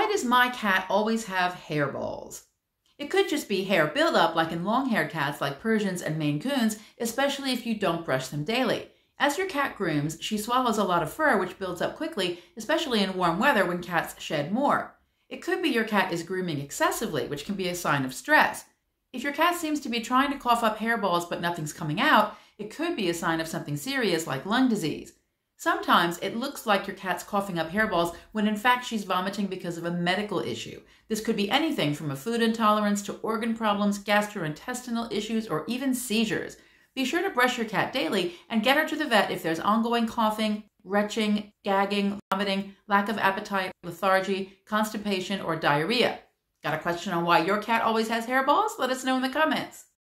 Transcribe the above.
Why does my cat always have hairballs? It could just be hair buildup like in long-haired cats like Persians and Maine Coons, especially if you don't brush them daily. As your cat grooms, she swallows a lot of fur which builds up quickly, especially in warm weather when cats shed more. It could be your cat is grooming excessively, which can be a sign of stress. If your cat seems to be trying to cough up hairballs but nothing's coming out, it could be a sign of something serious like lung disease. Sometimes it looks like your cat's coughing up hairballs when in fact she's vomiting because of a medical issue. This could be anything from a food intolerance to organ problems, gastrointestinal issues, or even seizures. Be sure to brush your cat daily and get her to the vet if there's ongoing coughing, retching, gagging, vomiting, lack of appetite, lethargy, constipation, or diarrhea. Got a question on why your cat always has hairballs? Let us know in the comments.